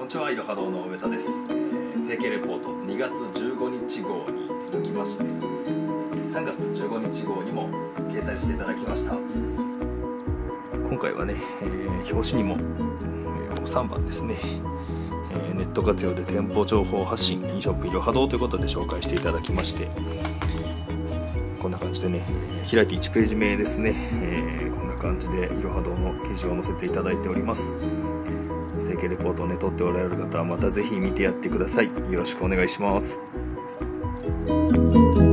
こんにちは、いろは堂の上田です。整形レポート2月15日号に続きまして3月15日号にも掲載していただきました。今回はね、表紙にも、3番ですね、ネット活用で店舗情報発信飲食いろは堂ということで紹介していただきまして、こんな感じでね、開いて1ページ目ですね、こんな感じでいろは堂の記事を載せていただいております。整形レポートをね撮っておられる方はまたぜひ見てやってください。よろしくお願いします。